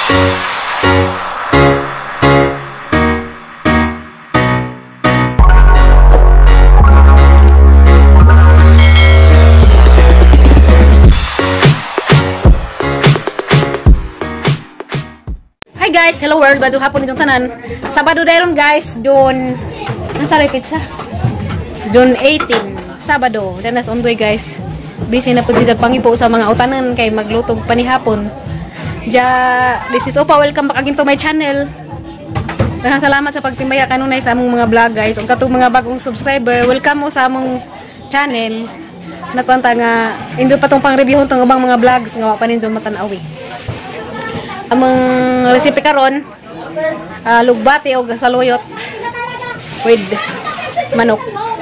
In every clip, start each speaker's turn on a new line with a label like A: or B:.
A: Hi guys, hello world, badong hapon itong tanan. Sabado dayron guys, June nasari pizza. June 18, Sabado. Danas ondoy guys. Busy na po siya pangipo sa mga utanan kay maglutog panihapon. This is Opa, welcome back again to my channel. Daghang salamat sa pagtimbaya kanunay sa among mga vlog guys. Ug katong mga bagong subscriber, welcome mo sa among channel. Natwanta nga indo pa tong pang-reviewon tong ubang mga vlogs nga wa pa ninyo matanawi. Among recipe karon, lugbati o saluyot with manok.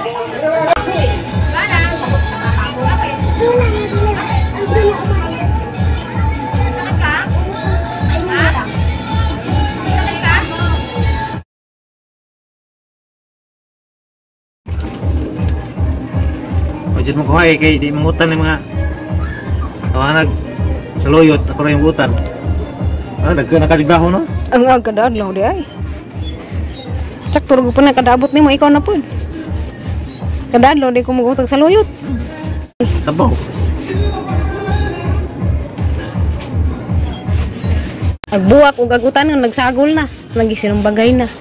B: Budget mo ko kay di mangutan ng mga kawanag saluyot ako rin yung butan. Nakajigdaho no?
A: Ang agkadadlaw di ay. Tsak turgo pa na kadabot nimo ikaw na pud. Kadadlaw di ko magutag sa luyot.
B: Sabaw.
A: Agbuwak ug agutan nga nagsagol na. Nagisinong bagay na.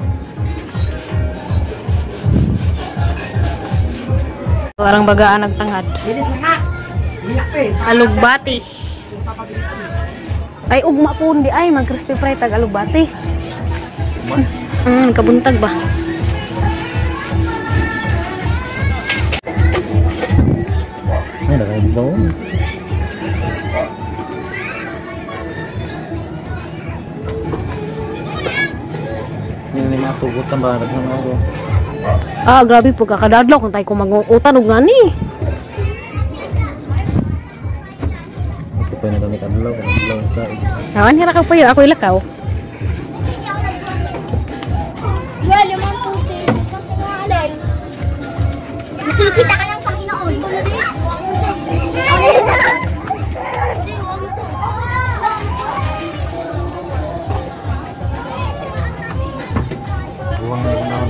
A: Parang bagaan nagtangad. Alugbati. Ay ugma po di ay mag crispy fry tag alugbati. Kabuntag ba?
B: Ay nakabaw. Ini matugutan ba nang ako.
A: Grabe po kakadadlaw kung tayo mag-utan og ngani.
B: Pwede na kami kadlaw sa
A: Naman hira ka pa yun, ako ilakaw.
C: Nakikita ka ng Panginoon.
B: buwang na ako.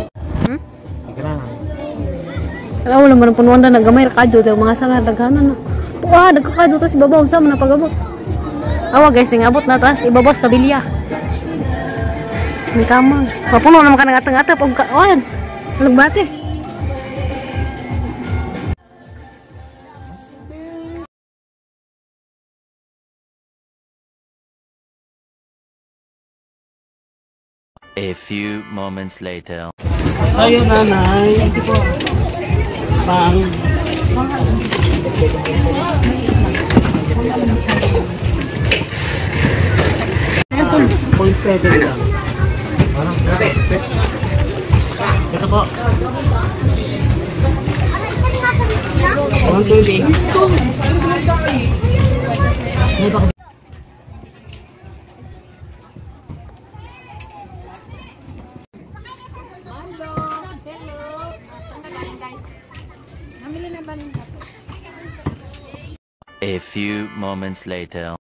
A: Alam mo naman ang punuan na nagamay rakadyo tayo mga sanga daghanan na. Dagkakadyo to si babaw sa mga napagabot. Awa guys, ngabot na tas ibabos kabilya. Ni kamang. Mapuno naman ka ngatang-atap og kawan. Lugbati.
D: A few moments later.
E: Sayo nanay, ito po. Pang. Ito, 0.7 lang. Ito po. 120.
D: A few moments later.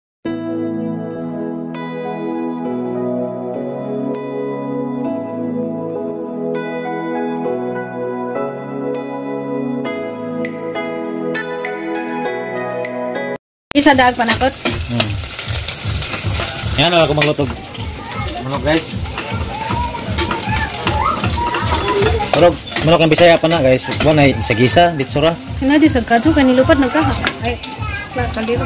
A: Isa daag panakot.
B: Yan ako maglutog. Manok guys. Manok ang Bisaya pa na guys. Buwan ay sa gisa dito sura.
A: Sinadi sa kadyo kanilupad nagkaha. Ay, kaldero.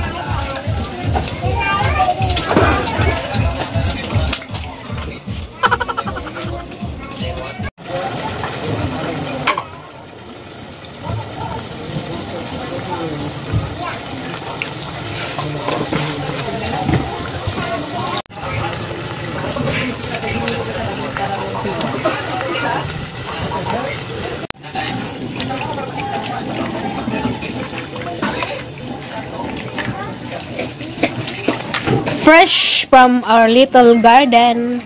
A: Fresh from our little garden.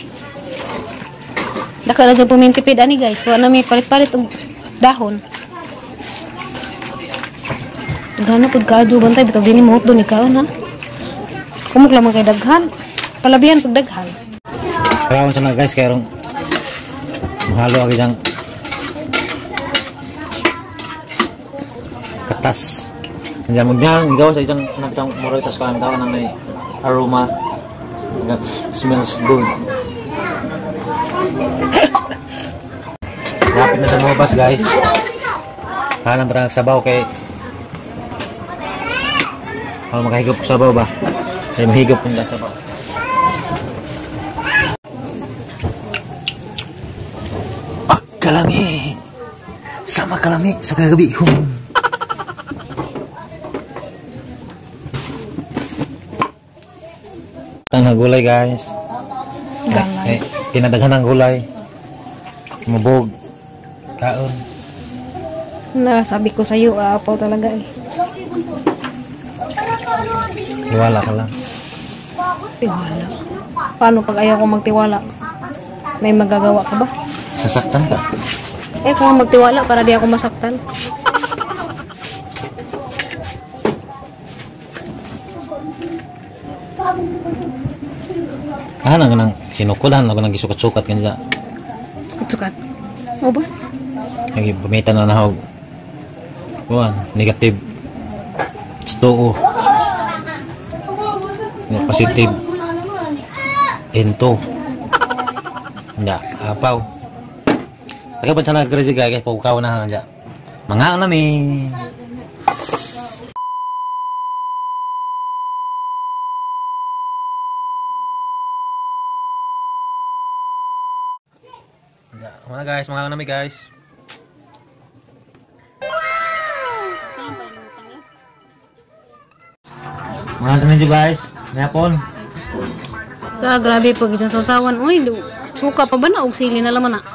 A: Dako na sa pumintipid ani guys. So ana may palit-palit og dahon. Gana pud kadyo bantay bitog dinhi mo do ni kaon ha. Kumog lamang kay daghan. Palabihan pag daghan.
B: Kaya sa na guys, kaya rong mahalo agi diyang katas. Nandiyan mo gawa sa isang nagtang moritas kami tawa ng may aroma. Smells good. Lapit na sa mabas guys. Kanan parang sabaw kay kalau makahigop sa sabaw ba? Kaya mahigop kung sabaw. Kalami sama kalami sa kagabi tangga gulay guys.
A: Galay.
B: Kinadaghan ng gulay mabog kaon
A: Na sabi ko sa iyo, aapaw talaga eh.
B: wala ka lang.
A: Tiwala. Paano pag ayaw ko magtiwala? May magagawa ka ba?
B: Sasaktan ka.
A: Eh kung magtiwala para di ako masaktan.
B: Nang nang sinukulan ako nang gisukat-sukat kanila.
A: Sukat. O ba?
B: Lagi pamitan na nahog. Kuan, negative. Stoo. Positive. Ento. Nya, apaw. Taga pa sana graduate guys, paukaw na hanja. Mga nami. Mga guys, mga nami guys. Mga nami guys, yapon.
A: Grabe pag isang sausawan. Uy, suka pa ba na? O sili na laman na.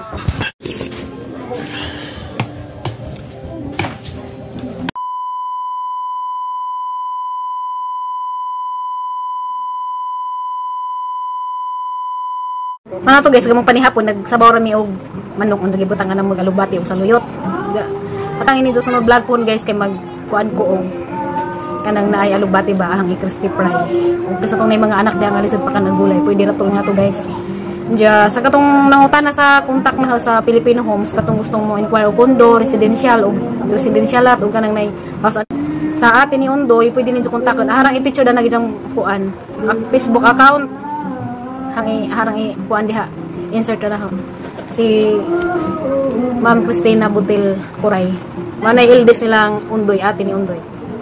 A: Ano to guys, gamang panihapon, nagsabaw rami og manok ang sagibutang nga mag alubati o saluyot. Patangin nito sa mga vlog po guys, kay magkuan ko og kanang naay alubati ba ang crispy fry. Ug kasi tong may mga anak diha nga lisod pa kanang gulay, pwede ra to nga to guys. Diya sa katong nangutana sa kontak na sa Filipino Homes, katong gustong mo inquire og kondo, residential at og kanang nay house sa atin ni Undoy, pwede ninyo kontakon. Harang i-picture na gijang kuan, Facebook account. Harang kuan diha insert na ho si Ma'am Cristina Butil Kuray, manay eldest nilang Undoy, ate ni Undoy.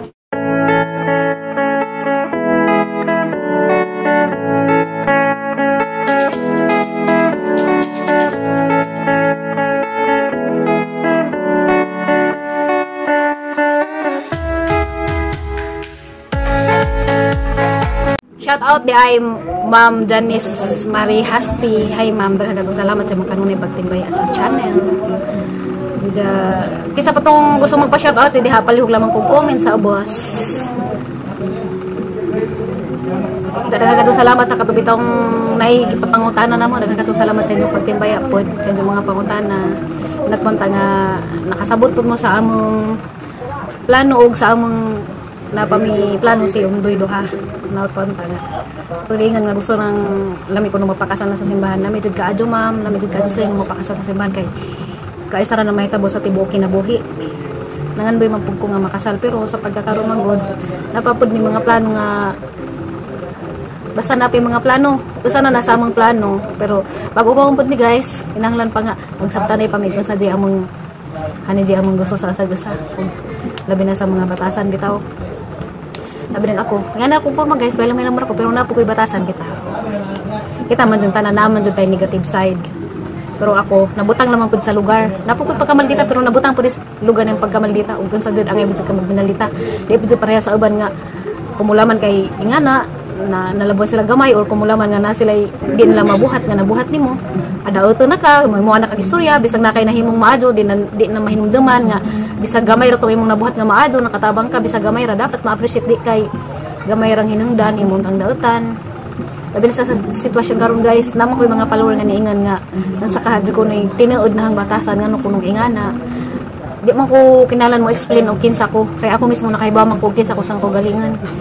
A: Shout out di ay Ma'am Janice Marie Haspi. Hi ma'am, daghang salamat sa mga kanunay pagtimbaya sa channel. Kisa pa tong gusto magpa-shout out, di ha palihog lamang kong comment sa ubos. Daghang salamat sa katubitong naigipapangutana namo. Daghang salamat sa inyong pagtimbaya pod sa inyong mga pangutana. Nagpunta nga nakasabot pud mo sa among plano og sa among napami plano si Undoy duha. Napunta nga. Tulingan nga gusto ng lami ko nung mapakasal na sa simbahan. Lami jud ka adyo ma'am, lami jud ka adyo sa nung mapakasal sa simbahan kay kaisa ra na mahitabo sa tibuok kinabuhi. Nangandoy man pud ko nga makasal, pero sa pagkakaroon ng God, napapud ni mga plano nga basta napi mga plano. Basta na nasa among plano, pero bago pa pud ni guys, kinahanglan pa nga magsabtanay pamigos sa di among hani di among gusto sa asagasa. Labi na sa mga batasan bitaw. Sabi din ako, nga na akong forma guys, balang may lamar ko, pero napo ko'y batasan kita. Kita man dyan tanan naman dyan tayo negative side. Pero ako, nabutang naman po sa lugar. Napo ko'y pagkamaldita, pero nabutang po sa lugar ng pagkamaldita. Ug sa dyan, ang ibig sa kamagminalita. Di po dyan pareha sa uban nga, kumulaman kay ingana, na nalabuan sila gamay, or kumulaman nga na sila di nila mabuhat, nga nabuhat ni mo. Ada auto na ka, may mga nakakistorya, bisag na kayo nahimong maadyo, di na mahinumdaman nga, bisag gamay ra to imong nabuhat nga maadyo, nakatabang ka, bisag gamay ra, dapat ma-appreciate di kay gamay rang hinungdan, imong kang dautan. Labi na sa sitwasyon karon guys, naman ko yung mga follower nga niingan nga, nang sa kahadyo ko na tinuod na hang batasan, nga no kunong ingana. Di man ko kinalan mo explain o kinsa ko, kaya ako mismo nakaibaman ko kinsa ko sang ko galingan.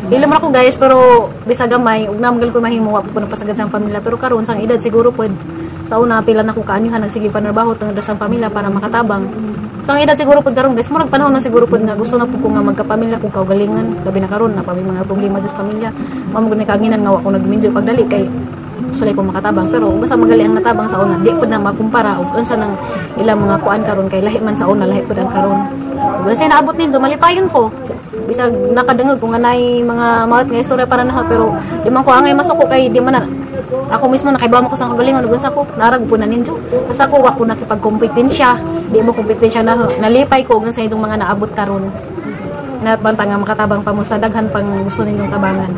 A: Ilam ra ko guys, pero bisag gamay ug namgal ko mahimo wa ko napasagad sang pamilya, pero karon sang edad siguro pod sa una pila na ko kaanyuhan nagsige panarbaho tungod sa pamilya para makatabang. Sang edad siguro pod karon guys, murag panahon na siguro pod nga gusto na po ko nga magkapamilya ko kaugalingan, labi na karon na pa may mga problema sa pamilya. Mamo gud ni kaginan nga wa ko nagminjo pagdali kay gusto ko makatabang, pero ug sa magali ang natabang sa una, di pod na makumpara ug unsa nang ilang mga kuan karon kay lahi man sa una, lahi pod ang karon. Ug sa naabot nito malipayon ko. Bisag nakadangog kung anay mga mawat nga istorya para na, pero di man ko angay masuko kay di man na ako mismo nakaibaw mo ko sa kagalingon ug sa ko narag po na ninyo basta ko wa ko nakipagkompetensya, di mo kompetensya na nalipay ko ug sa itong mga naabot karon na bantang nga makatabang pa mo sa daghan pang gusto ninyong tabangan.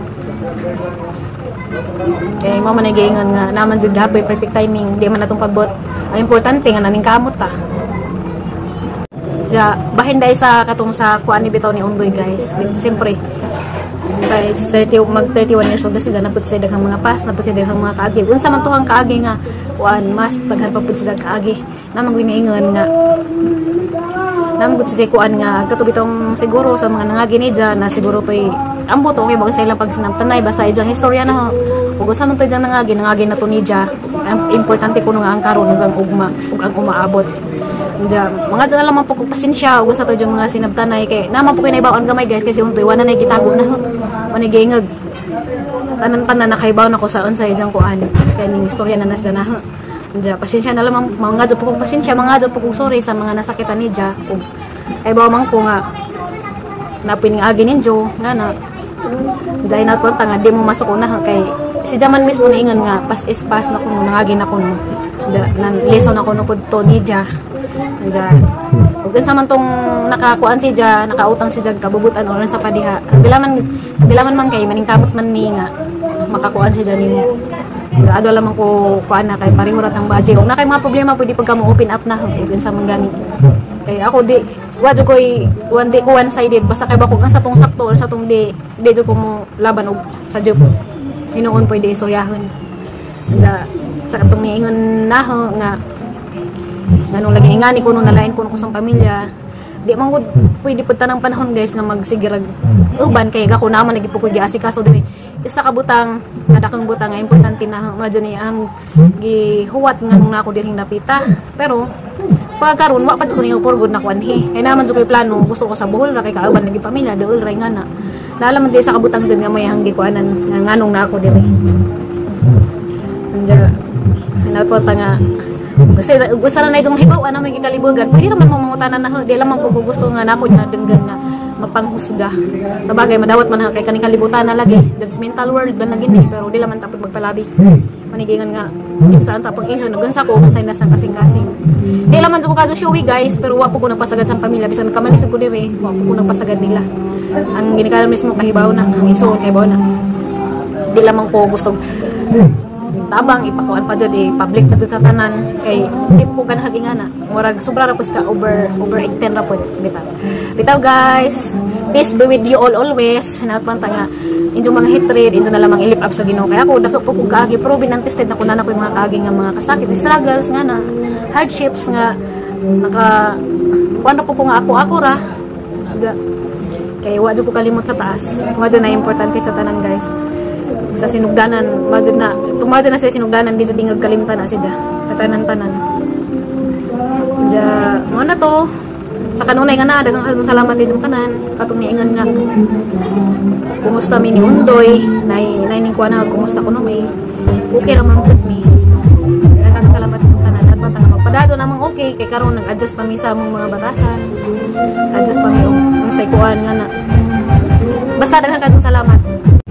A: Kay mo man giingon nga naman jud gapoy perfect timing, di man natong pagbot ang importante nga naning kamot ta. Ja, bahin dahil sa katong sa kuan ni bitaw ni Undoy guys. Siyempre, sa 31 years old na sila, naput sila daghang mga pas, naput sila daghang mga kaagi. Unsa man tuhang kaagi nga, kuan, mas daghan pa pud sila kaagi. Namang ginaingon nga, namang gud sila kuan nga, katubitong siguro sa mga nangagi ni dyan, na siguro pa'y, ambot, okay, baga sa ilang pagsinamtanay, basta ijang istorya na, ug sa man to dyan nangagi na to ni dyan, ang importante ko nga ang karon ug ang ugma, ug ang umaabot. Mga dyan naman po kong pasensya ug sa to yung mga sinabtanay kay naman po kinaibawan gamay guys kasi untoy wala na gitago na manigingag tanan-tanan nakaibaw na ko sa unsay dyan kuan kay ning istorya na nasa na pasensya na lamang mga dyan po kong pasensya, mga dyan po kong sorry sa mga nasakitan ni dyan ug kaibaw man ko nga napining-agi ninyo nga na dahil natwanta nga di mo masuk na kay si Jaman mismo na ingon nga pas is pas na ko nangagi na ko no lesson ako no pud to ni dyan. Ug sa man tong nakakuan si Ja, nakautang si Jag kabubutan or sa padiha. Bilaman man kay maningkamot man ni nga makakuan si Ja nimo. Adto lamang ko kuan na kay pareho ra tang budget. Ug na kay mga problema pwede pagka mo open up na ug sa man gani. Kay ako di wadyo koy one sided basta kay bako sa tong sakto or sa tong di ko mo laban og sa Diyo. Hinuon pwede istoryahon. Sa katong niingon na nga ganun lagi ingani ko nung nalain ko sa pamilya di man gud pwede pud tanang panahon guys nga magsigirag uban kay gako naman nagipukod giasikaso diri isa ka butang nadakang butang nga importante na madyo ni ang gihuwat nga nung ako dirhing napita pero pagkaron wa pa ko ni upurgod na kuanhi kay naman jud koy plano gusto ko sa Bohol ra kay kauban lagi pamilya dool ra nga na nalaman di sa kabutang dun nga may hang gikuanan nga nganong na ako diri anja napo ta nga kasi gusto na itong hibaw ano may kikalibugan pwede naman mo mangutanan na di lamang po gusto nga nako na denggan nga mapanghusga sa bagay madawat man kay kaning kalibutan na lagi judgmental world ba na gini pero di lamang tapos magpalabi manigingan nga saan tapong ihon ug sa ko unsay nasang kasing-kasing di lamang ko kadto showy guys pero wa po ko nagpasagad sa pamilya bisan kamanis ko diri wa po ko nagpasagad nila ang ginikalam mismo kahibaw na ang insuon kahibaw na di lamang ko gusto tabang ipakuan pa jud public na jud sa tanan kay di ko ganahan ingana murag sobra ra pus ka over 18 ra pud bitaw guys peace be with you all always sinatpan ta nga inyong mga hatred inyo na lamang ilip up sa Ginoo kay ako dako po kog kaagi proven and tested na ko na ko yung mga kaagi nga mga kasakit struggles nga na hardships nga naka kuan po ko nga ako ra kay wa jud ko kalimot sa taas wa jud na importante sa tanan guys sa sinugdanan madud na tumadud na sa sinugdanan dito dingag kalimtan na siya sa tanan-tanan mo na to sa kanunay nga na daghang salamat ditong tanan katong niingon nga kumusta mi ni Undoy nay ning kuan na kumusta ko no may okay ra man pud mi daghang salamat ditong tanan at patang magpadado namang okay kay karon nag-adjust pa mi sa among mga batasan adjust pa mi unsay kuan nga na basta daghang kadtong salamat.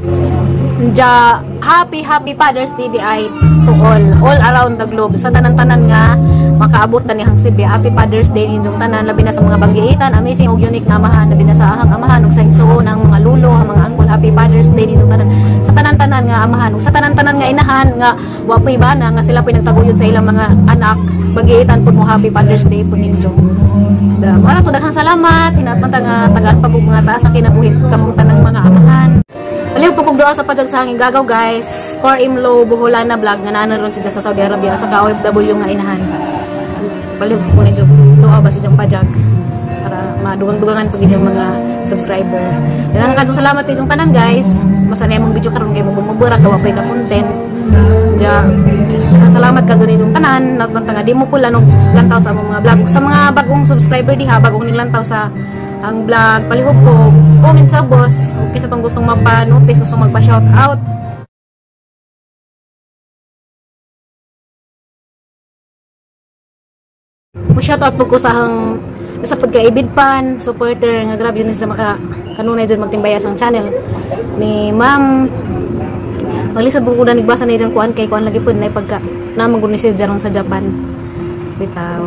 A: Happy Father's Day to all around the globe sa tanan-tanan nga makaabot na nihang sibi. Happy Father's Day ninyong tanan labi na sa mga banggiitan amazing ug unique na amahan labi na sa ahang amahan ug sa igsuon ng mga lulo ang mga angkol. Happy Father's Day ninyong tanan sa tanan-tanan nga amahan ug sa tanan-tanan nga inahan nga wa poy bana nga sila poy nagtaguyod sa ilang mga anak banggiitan pud mo Happy Father's Day pud ninyo. Mara to daghang salamat hinatman ta nga tagaan pa pug mga taas ang kinabuhi kamong tanang mga amahan. Aliw po kong doa sa pajagsanging gagaw guys for Imlo Boholana vlog nga nanon siya sa Saudi Arabia sa ka-OFW nga inahan. Baliw po ko nito doa ba siya pajag para madugang-dugangan pag yung mga subscriber. Daghang kadtong salamat itong tanan guys. Masaya mong video karon kay mabumubura tawa pa ka content. Ja, salamat kadto nitong tanan. Nagpantanga di mo pula og lantaw sa mga vlog. Sa mga bagong subscriber diha, bagong niglantaw sa ang vlog, palihog ko comment sa boss. Okay sa pang gustong magpa-notice, gustong magpa-shout out. Shoutout po ko sa hang sa pagkaibid pan, supporter nga grabe yun sa maka kanunay dyan magtimbaya sa channel ni ma'am. Maglisad po ko na nagbasa na dyan kuan kay kuan lagi po na pagka namang guni siya dyan sa Japan. Bitaw.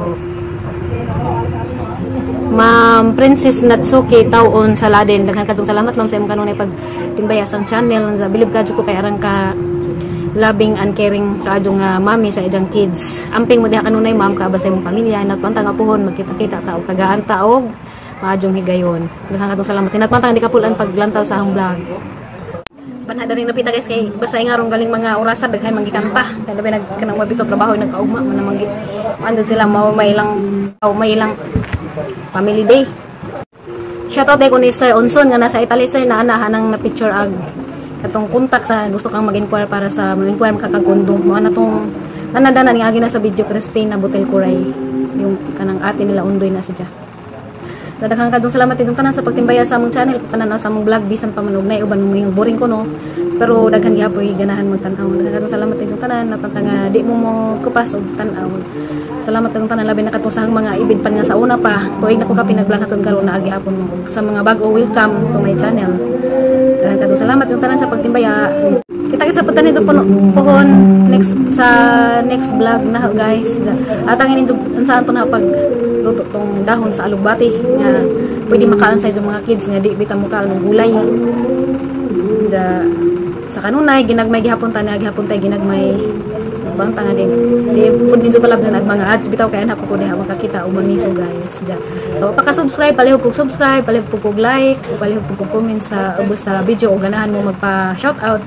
A: Ma'am Princess Natsuki Tawon Saladin. Daghang kadtong salamat ma'am sa imong kanunay pagtimbaya sa channel. Bilib kadyo ko kay aran ka loving and caring kaadyo nga mami sa ijang kids. Amping mo diha kanunay ma'am kaaba sa imong pamilya. Nagpanta nga puhon magkita-kita ta og kagaan ta og maadyong higayon. Daghang kadtong salamat. Nagpanta nga di kapulan paglantaw sa akong vlog. Banhada rin napita guys kay basta nga rong galing mga orasan daghay mangikanta. Kay labi nagkanang mabito trabaho nagkaugma man namang ando sila may ilang family day. Shoutout day ko ni Sir Onson nga nasa Italy sir na anahan ng na picture ag katong contact sa gusto kang mag-inquire para sa mag-inquire makakakondo mo na tong nanadanan nga agi na sa video Christine na Butel Kuray yung kanang ate nila undoy na siya. Daghang kadtong salamat itong tanan sa pagtimbaya sa among channel, pananaw sa among vlog bisan pa manog nay uban mo boring ko no. Pero daghan gyapon ganahan mo tan-aw. Daghang kadtong salamat itong tanan napantanga di mo kupas og tan-aw. Salamat itong tanan labi na kadtong sa mga ibid pan nga sa una pa. Tuig na ko ka pinag-vlog aton karon na agi hapon mo. Sa mga bago welcome to my channel. Daghang kadtong salamat itong tanan sa pagtimbaya. Kita sa pagtanin sa pohon next vlog na guys. Atangin ninyo saan to na pag luto tong dahon sa alugbati nga pwede makaan sa mga kids nga di bitaw mo kaon ng gulay. Sa kanunay ginagmay gihapon ta na gihapon tay ginagmay bang tanga din. Di pud din sa palab na mga ads bitaw kay ana po ko diha makakita og mamiso guys. So pagka-subscribe palihog kog subscribe, palihog kog like, palihog kog comment sa ubos sa video o ganahan mo magpa-shout out.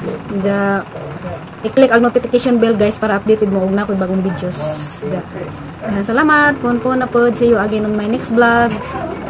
A: I-click ang notification bell guys para updated mo og na ko'y bagong videos. Salamat. Pon na po. See you again on my next vlog.